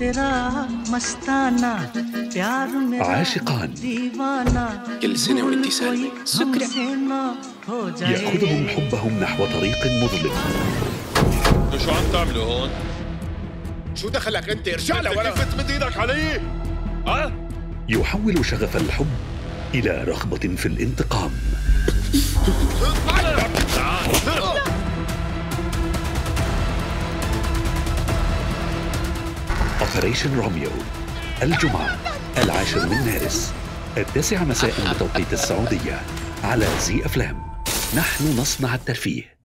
عاشقان كل سنة وانتي سالمة. شكرا. يأخذهم حبهم نحو طريق مظلم. شو عم تعملوا هون؟ شو دخلك انت؟ ارجع لورا. كيف تمد ايدك علي؟ يحول شغف الحب إلى رغبة في الانتقام. أوبريشن روميو الجمعة 10 من مارس 9 مساء بتوقيت السعودية على زي أفلام. نحن نصنع الترفيه.